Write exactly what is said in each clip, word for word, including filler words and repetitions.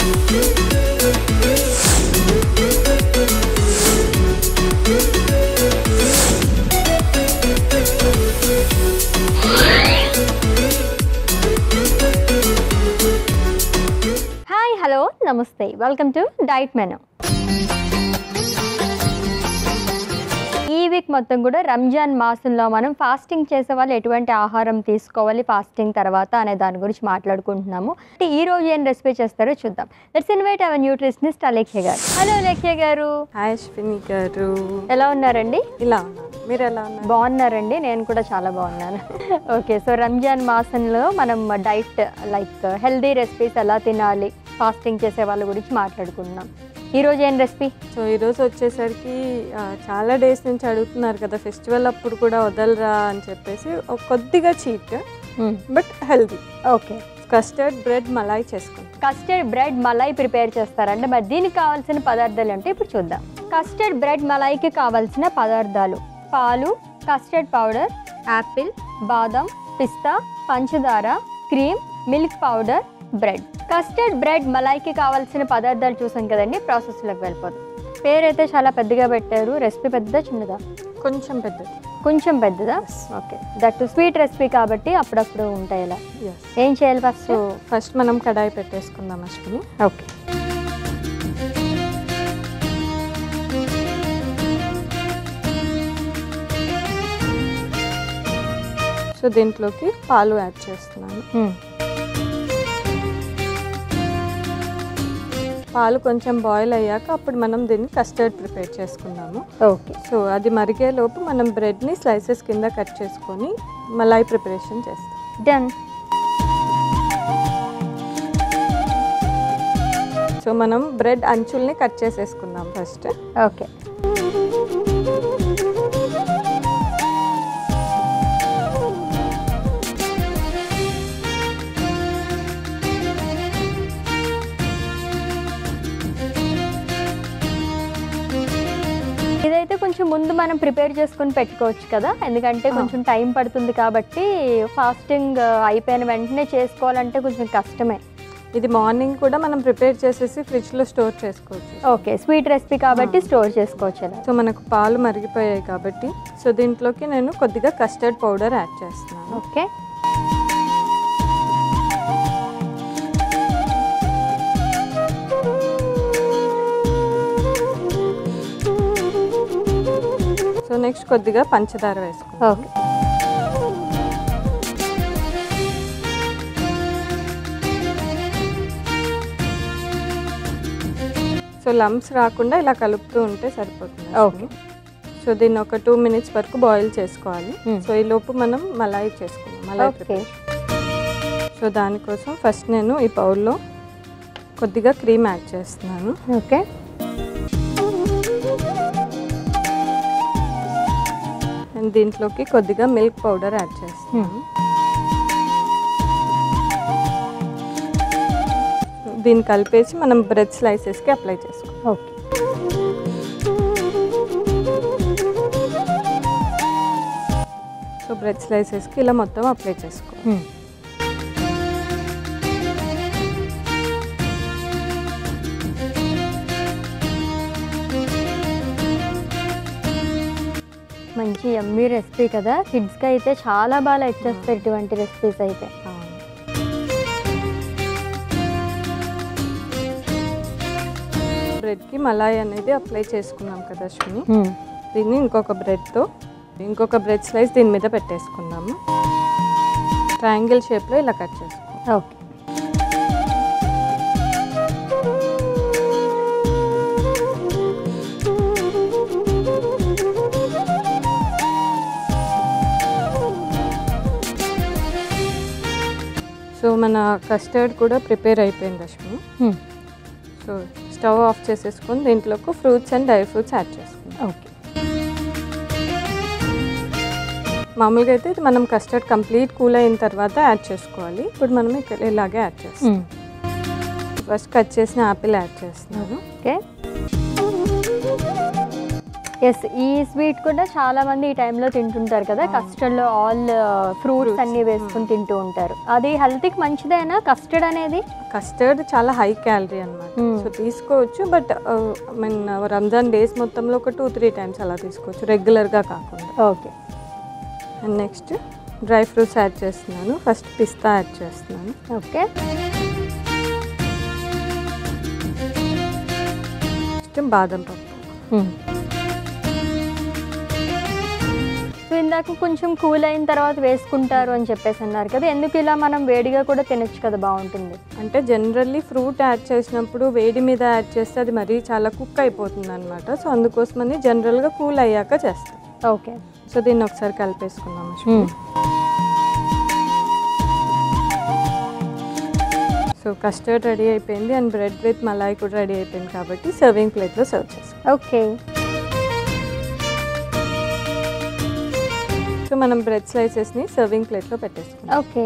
నమస్తే welcome to diet menu. ఈ week మొత్తం కూడా రంజాన్ మాసంలో మనం ఫాస్టింగ్ చేసే వాళ్ళు ఎటువంటి ఆహారం తీసుకోవాలి ఫాస్టింగ్ తర్వాత అనే దాని గురించి మాట్లాడుకుంటున్నాము. ఈ రోజు ఏం రెసిపీ చేస్తారో చూద్దాం. Let's invite our nutritionist Alekhya garu. Hello Alekhya గారు. హాయ్ అశ్విని గారు. ఎలా ఉన్నారండి? ఇలా మీరు ఎలా ఉన్నారు? బాగున్నారండి, నేను కూడా చాలా బాగున్నాను. ఓకే, సో రంజాన్ మాసంలో మనం డైట్ లైక్ హెల్దీ రెసిపీస్ ఎలా తినాలి ఫాస్టింగ్ చేసే వాళ్ళ గురించి మాట్లాడుకుంటున్నాం. ఈరోజు ఏం రెసిపీ? సో ఈరోజు వచ్చేసరికి చాలా డేస్ నుంచి అడుగుతున్నారు కదా, ఫెస్టివల్ అప్పుడు కూడా వదలరా అని చెప్పేసి ఒక కొద్దిగా cheat but healthy. Okay, custard bread malai చేసుకుంటాం. కస్టర్డ్ బ్రెడ్ మలాయ్ ప్రిపేర్ చేస్తారంటే మరి దీనికి కావాల్సిన పదార్థాలు అంటే ఇప్పుడు చూద్దాం. కస్టర్డ్ బ్రెడ్ మలాయ్కి కావాల్సిన పదార్థాలు: పాలు, కస్టర్డ్ పౌడర్, యాపిల్, బాదం, పిస్తా, పంచదార, cream, milk powder, bread. Custard bread మలాయ్కి కావాల్సిన పదార్థాలు చూసాం కదండి, ప్రాసెస్లోకి వెళ్ళిపోతాం. పేరైతే చాలా పెద్దగా పెట్టారు. రెసిపీ పెద్ద చిన్నదా? కొంచెం పెద్దది. కొంచెం పెద్దదా? ఓకే, దట్ స్వీట్ రెసిపీ కాబట్టి అప్పుడప్పుడు ఉంటాయి. ఇలా ఏం చేయాలి ఫస్ట్? సో ఫస్ట్ మనం కడాయి పెట్టేసుకుందాం అశ్విని. ఓకే, సో దీంట్లోకి పాలు యాడ్ చేస్తున్నాను. పాలు కొంచెం బాయిల్ అయ్యాక అప్పుడు మనం దీన్ని కస్టర్డ్ ప్రిపేర్ చేసుకుందాము. ఓకే, సో అది మరిగేలోపు మనం బ్రెడ్ని స్లైసెస్ కింద కట్ చేసుకొని మలాయ్ ప్రిపరేషన్ చేస్తాం. డన్. సో మనం బ్రెడ్ అంచుల్ని కట్ చేసేసుకుందాం ఫస్ట్. ఓకే, ఇదైతే కొంచెం ముందు మనం ప్రిపేర్ చేసుకుని పెట్టుకోవచ్చు కదా, ఎందుకంటే కొంచెం టైం పడుతుంది కాబట్టి ఫాస్టింగ్ అయిపోయిన వెంటనే చేసుకోవాలంటే కొంచెం కష్టమే. ఇది మార్నింగ్ కూడా మనం ప్రిపేర్ చేసేసి ఫ్రిడ్జ్లో స్టోర్ చేసుకోవచ్చు. ఓకే, స్వీట్ రెసిపీ కాబట్టి స్టోర్ చేసుకోవచ్చు. సో మనకు పాలు మరిగిపోయాయి కాబట్టి సో దీంట్లోకి నేను కొద్దిగా కస్టర్డ్ పౌడర్ యాడ్ చేస్తున్నాను. ఓకే, సో నెక్స్ట్ కొద్దిగా పంచదార వేసుకుంటాం. ఓకే, సో లంప్స్ రాకుండా ఇలా కలుపుతూ ఉంటే సరిపోతుంది. ఓకే, సో దీన్ని ఒక టూ మినిట్స్ వరకు బాయిల్ చేసుకోవాలి. సో ఈ లోపు మనం మలాయ్ చేసుకుందాం. మలాయ్ ప్రిపేర్. సో దానికోసం ఫస్ట్ నేను ఈ బౌల్లో కొద్దిగా క్రీమ్ యాడ్ చేస్తున్నాను. ఓకే, అండ్ దీంట్లోకి కొద్దిగా మిల్క్ పౌడర్ యాడ్ చేస్తున్నాను. దీన్ని కలిపేసి మనం బ్రెడ్ స్లైసెస్కి అప్లై చేసుకోవాలి. ఓకే, సో బ్రెడ్ స్లైసెస్కి ఇలా మొత్తం అప్లై చేసుకోవాలి. మంచి యమ్మీ రెసిపీ కదా, కిడ్స్కి అయితే చాలా బాగా లైక్ చేస్తారు ఇటువంటి రెసిపీస్ అయితే. బ్రెడ్కి మలాయ్ అనేది అప్లై చేసుకున్నాం కదా అశ్విని, దీన్ని ఇంకొక బ్రెడ్తో ఇంకొక బ్రెడ్ స్లైస్ దీని మీద పెట్టేసుకుందాము. ట్రయాంగిల్ షేప్లో ఇలా కట్ చేసుకుందాం. ఓకే, సో మన కస్టర్డ్ కూడా ప్రిపేర్ అయిపోయింది అశ్విని. సో స్టవ్ ఆఫ్ చేసేసుకొని దీంట్లోకి fruits and dry fruits add చేసుకుందాం. ఓకే, మామూలుగా అయితే ఇది మనం కస్టర్డ్ కంప్లీట్ కూల్ అయిన తర్వాత యాడ్ చేసుకోవాలి. ఇప్పుడు మనం ఇక్కడ ఇలాగే యాడ్ చేస్తాం. ఫస్ట్ కట్ చేసిన యాపిల్ యాడ్ చేస్తున్నాను. ఓకే, ఎస్, ఈ స్వీట్ కూడా చాలా మంది ఈ టైంలో తింటుంటారు కదా, కస్టర్డ్లో ఆల్ ఫ్రూట్స్ అన్ని వేసుకుని తింటూ ఉంటారు. అది హెల్త్కి మంచిదేనా కస్టర్డ్ అనేది? కస్టర్డ్ చాలా హై క్యాలరీ అనమాట, సో తీసుకోవచ్చు. బట్ మీన్ రంజాన్ డేస్ మొత్తంలో ఒక టూ త్రీ టైమ్స్ అలా తీసుకోవచ్చు, రెగ్యులర్గా కాకుండా. Okay. And next dry fruits add చేస్తున్నాను. ఫస్ట్ పిస్తా యాడ్ చేస్తున్నాను. ఓకే. నెక్స్ట్ బాదం పప్పు. సో ఇందాక కొంచెం కూల్ అయిన తర్వాత వేసుకుంటారు అని చెప్పేసి అన్నారు కదా, ఎందుకు ఇలా మనం వేడిగా కూడా తినచ్చు కదా, బాగుంటుంది. అంటే జనరల్లీ ఫ్రూట్ యాడ్ చేసినప్పుడు వేడి మీద యాడ్ చేస్తే అది మరీ చాలా కుక్ అయిపోతుంది అనమాట. సో అందుకోసమని జనరల్గా కూల్ అయ్యాక చేస్తాం. ఓకే. సో దీన్ని ఒకసారి కలిపేసుకుందాం. సో కస్టర్డ్ రెడీ అయిపోయింది అండ్ బ్రెడ్ విత్ మలాయ్ కూడా రెడీ అయిపోయింది కాబట్టి సర్వింగ్ ప్లేట్లో సర్వ్ చేస్తాం. ఓకే. సో మనం బ్రెడ్ స్లైసెస్ని సర్వింగ్ ప్లేట్లో పెట్టేసుకుంటాం. Okay.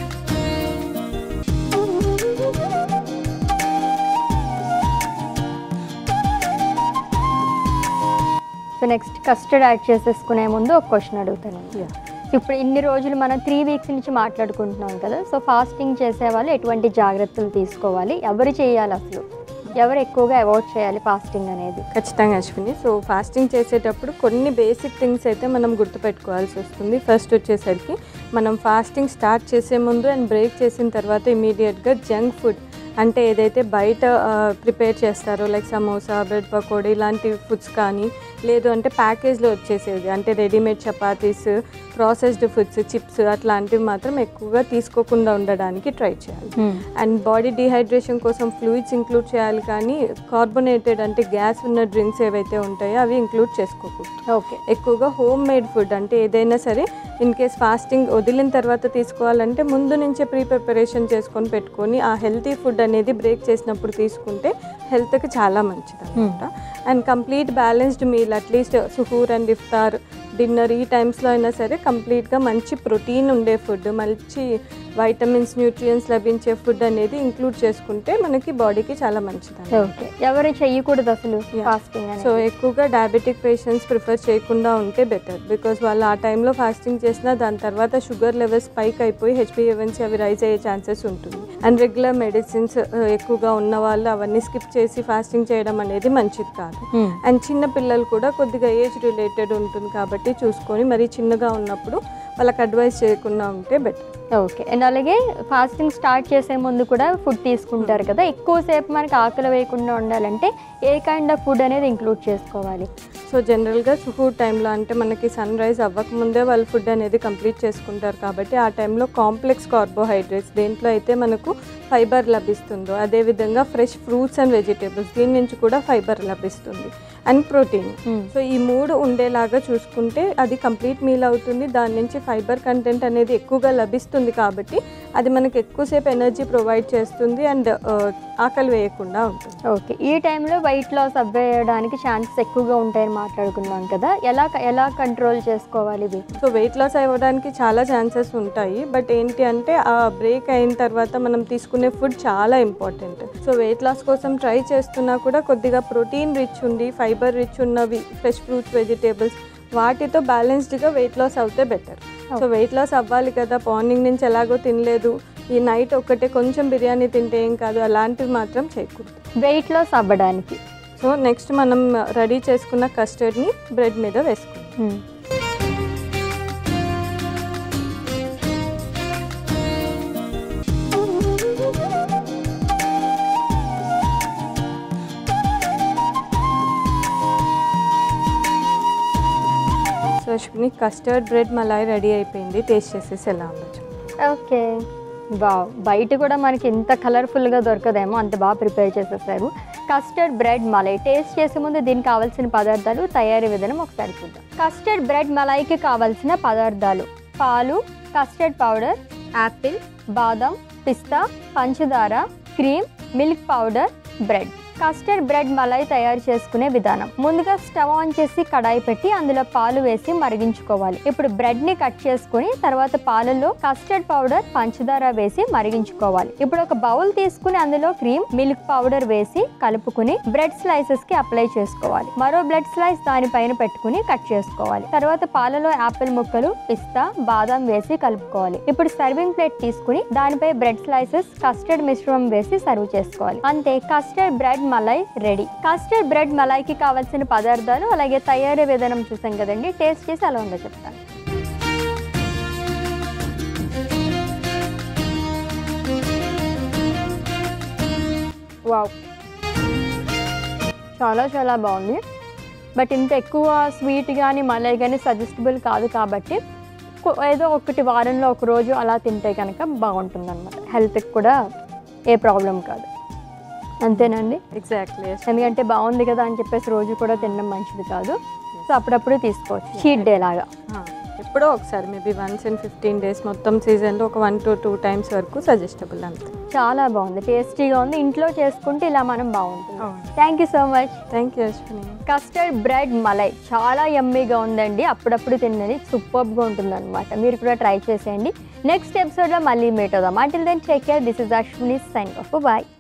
So next custard add చేసేసుకునే ముందు ఒక క్వశ్చన్ అడుగుతాను. ఇప్పుడు ఇన్ని రోజులు మనం త్రీ వీక్స్ నుంచి మాట్లాడుకుంటున్నాం కదా, సో ఫాస్టింగ్ చేసే వాళ్ళు ఎటువంటి జాగ్రత్తలు తీసుకోవాలి, ఎవరు చేయాలి, అసలు ఎవరు ఎక్కువగా అవాయిడ్ చేయాలి ఫాస్టింగ్ అనేది? ఖచ్చితంగా అశ్విని. సో ఫాస్టింగ్ చేసేటప్పుడు కొన్ని బేసిక్ థింగ్స్ అయితే మనం గుర్తుపెట్టుకోవాల్సి వస్తుంది. ఫస్ట్ వచ్చేసరికి మనం ఫాస్టింగ్ స్టార్ట్ చేసే ముందు అండ్ బ్రేక్ చేసిన తర్వాత ఇమీడియట్గా జంక్ ఫుడ్ అంటే ఏదైతే బయట ప్రిపేర్ చేస్తారో లైక్ సమోసా, బ్రెడ్ పకోడీ ఇలాంటి ఫుడ్స్ కానీ, లేదు అంటే ప్యాకేజ్లో వచ్చేసేది అంటే readymade chapatis, processed foods, chips అట్లాంటివి మాత్రం ఎక్కువగా తీసుకోకుండా ఉండడానికి ట్రై చేయాలి. అండ్ బాడీ డీహైడ్రేషన్ కోసం ఫ్లూయిడ్స్ ఇంక్లూడ్ చేయాలి, కానీ కార్బోనేటెడ్ అంటే గ్యాస్ ఉన్న డ్రింక్స్ ఏవైతే ఉంటాయో అవి ఇంక్లూడ్ చేసుకోకూడదు. ఓకే. ఎక్కువగా హోమ్ మేడ్ ఫుడ్ అంటే ఏదైనా సరే ఇన్ కేస్ ఫాస్టింగ్ వదిలిన తర్వాత తీసుకోవాలంటే ముందు నుంచే ప్రీ ప్రిపరేషన్ చేసుకొని పెట్టుకొని ఆ హెల్తీ ఫుడ్ అనేది బ్రేక్ చేసినప్పుడు తీసుకుంటే హెల్త్కి చాలా మంచిది అనమాట. And complete balanced meal at least సుహూర్ అండ్ ఇఫ్తార్, డిన్నర్ ఈ టైమ్స్లో అయినా సరే కంప్లీట్గా మంచి ప్రోటీన్ ఉండే ఫుడ్, మంచి వైటమిన్స్, న్యూట్రియన్స్ లభించే ఫుడ్ అనేది ఇంక్లూడ్ చేసుకుంటే మనకి బాడీకి చాలా మంచిది. ఓకే. ఎవరు చేయకూడదు అసలు ఫాస్టింగ్? సో ఎక్కువగా డయాబెటిక్ పేషెంట్స్ ప్రిఫర్ చేయకుండా ఉంటే బెటర్, బికాస్ వాళ్ళు ఆ టైంలో ఫాస్టింగ్ చేసినా దాని తర్వాత షుగర్ లెవెల్స్ స్పైక్ అయిపోయి హెచ్బిఏవన్సీ అవి రైజ్ అయ్యే ఛాన్సెస్ ఉంటుంది. అండ్ రెగ్యులర్ మెడిసిన్స్ ఎక్కువగా ఉన్న వాళ్ళు అవన్నీ స్కిప్ చేసి ఫాస్టింగ్ చేయడం అనేది మంచిది కాదు. అండ్ చిన్న పిల్లలు కూడా కొద్దిగా ఏజ్ రిలేటెడ్ ఉంటుంది కాబట్టి చూసుకొని మరీ చిన్నగా ఉన్నప్పుడు వాళ్ళకి అడ్వైస్ చేయకుండా ఉంటే బెటర్. ఓకే. అండ్ అలాగే ఫాస్టింగ్ స్టార్ట్ చేసే ముందు కూడా ఫుడ్ తీసుకుంటారు కదా, ఎక్కువసేపు మనకి ఆకలి వేయకుండా ఉండాలంటే ఏ కైండ్ ఆఫ్ ఫుడ్ అనేది ఇంక్లూడ్ చేసుకోవాలి? సో జనరల్గా సుహూర్ టైంలో అంటే మనకి సన్ రైజ్ అవ్వకముందే వాళ్ళు ఫుడ్ అనేది కంప్లీట్ చేసుకుంటారు కాబట్టి ఆ టైంలో కాంప్లెక్స్ కార్బోహైడ్రేట్స్ దేంట్లో అయితే మనకు ఫైబర్ లభిస్తుందో అదేవిధంగా ఫ్రెష్ ఫ్రూట్స్ అండ్ వెజిటేబుల్స్ దీని నుంచి కూడా ఫైబర్ లభిస్తుంది అండ్ ప్రోటీన్. సో ఈ మూడు ఉండేలాగా చూసుకుంటే అది కంప్లీట్ మీల్ అవుతుంది, దాని నుంచి ఫైబర్ కంటెంట్ అనేది ఎక్కువగా లభిస్తుంది కాబట్టి అది మనకి ఎక్కువసేపు ఎనర్జీ ప్రొవైడ్ చేస్తుంది అండ్ ఆకలి వేయకుండా ఉంటుంది. ఓకే. ఈ టైంలో వెయిట్ లాస్ అవ్వేయడానికి ఛాన్సెస్ ఎక్కువగా ఉంటాయని మాట్లాడుకున్నాం కదా, ఎలా ఎలా కంట్రోల్ చేసుకోవాలి ఇది? సో వెయిట్ లాస్ అవ్వడానికి చాలా ఛాన్సెస్ ఉంటాయి, బట్ ఏంటి అంటే ఆ బ్రేక్ అయిన తర్వాత మనం తీసుకునే ఫుడ్ చాలా ఇంపార్టెంట్. సో వెయిట్ లాస్ కోసం ట్రై చేస్తున్నా కూడా కొద్దిగా ప్రోటీన్ రిచ్ ఉండి ఫైబర్ రిచ్ ఉన్నవి ఫ్రెష్ ఫ్రూట్స్, వెజిటేబుల్స్ వాటితో బ్యాలెన్స్డ్గా వెయిట్ లాస్ అవుతే బెటర్. సో వెయిట్ లాస్ అవ్వాలి కదా, మార్నింగ్ నుంచి ఎలాగో తినలేదు, ఈ నైట్ ఒకటే కొంచెం బిర్యానీ తింటే ఏం కాదు, అలాంటివి మాత్రం చేయకూడదు వెయిట్ లాస్ అవ్వడానికి. సో నెక్స్ట్ మనం రెడీ చేసుకున్న కస్టర్డ్ని బ్రెడ్ మీద వేసుకుంటాం. So Ashwini custard bread malai ready అయిపోయింది, టేస్ట్ చేసేసి ఎలా ఉండొచ్చు? ఓకే. వావ్, బయట కూడా మనకి ఇంత కలర్ఫుల్గా దొరకదేమో, అంత బాగా ప్రిపేర్ చేసేసారు. కస్టర్డ్ బ్రెడ్ మలై టేస్ట్ చేసే ముందు దీనికి కావాల్సిన పదార్థాలు, తయారీ విధానం ఒకసారి చూద్దాం. కస్టర్డ్ బ్రెడ్ మలైకి కావాల్సిన పదార్థాలు: పాలు, కస్టర్డ్ పౌడర్, యాపిల్, బాదం, పిస్తా, పంచదార, cream, milk powder, bread. Custard bread malai తయారు చేసుకునే విధానం. ముందుగా స్టవ్ ఆన్ చేసి కడాయి పెట్టి అందులో పాలు వేసి మరిగించుకోవాలి. ఇప్పుడు బ్రెడ్ ని కట్ చేసుకుని తర్వాత పాలలో కస్టర్డ్ పౌడర్, పంచదార వేసి మరిగించుకోవాలి. ఇప్పుడు ఒక బౌల్ తీసుకుని అందులో క్రీమ్, మిల్క్ పౌడర్ వేసి కలుపుకుని బ్రెడ్ స్లైసెస్ కి అప్లై చేసుకోవాలి. మరో బ్రెడ్ స్లైస్ దానిపైన పెట్టుకుని కట్ చేసుకోవాలి. తర్వాత పాలలో యాపిల్ ముక్కలు, పిస్తా, బాదం వేసి కలుపుకోవాలి. ఇప్పుడు సర్వింగ్ ప్లేట్ తీసుకుని దానిపై బ్రెడ్ స్లైసెస్, కస్టర్డ్ మిశ్రమం వేసి సర్వ్ చేసుకోవాలి. అంతే, custard bread malai ready. Custard bread మలైకి కావాల్సిన పదార్థాలు అలాగే తయారీ విధానం చూసాం కదండి. టేస్ట్ చేసి అలా ఉందో చెప్తాను. వావ్, చాలా చాలా బాగుంది. బట్ ఇంత ఎక్కువ స్వీట్ కానీ మలై కానీ సజెస్టబుల్ కాదు కాబట్టి ఏదో ఒకటి వారంలో ఒక రోజు అలా తింటే కనుక బాగుంటుంది అనమాట. హెల్త్కి కూడా ఏ ప్రాబ్లం కాదు. అంతేనండి? ఎగ్జాక్ట్లీ. ఎందుకంటే బాగుంది కదా అని చెప్పేసి రోజు కూడా తినడం మంచిది కాదు. సో అప్పుడప్పుడు తీసుకోవచ్చు, చీట్ డే లాగా. ఎప్పుడో ఒకసారి, maybe once in fifteen days మొత్తం సీజన్లో ఒక వన్ టు టూ టైమ్స్ వరకు సజెస్టబుల్ అంతే. చాలా బాగుంది, టేస్టీగా ఉంది. ఇంట్లో చేసుకుంటే ఇలా మనం బాగుంటుంది. Thank you so much. Thank you Ashwini. Custard bread malai చాలా యమ్మీగా ఉందండి. అప్పుడప్పుడు తిన్నది సూపర్గా ఉంటుంది అనమాట. మీరు కూడా ట్రై చేసేయండి. నెక్స్ట్ ఎపిసోడ్లో మళ్ళీ మీట్ అవుదాం. Until then take care. This is Ashwini sign off. Bye.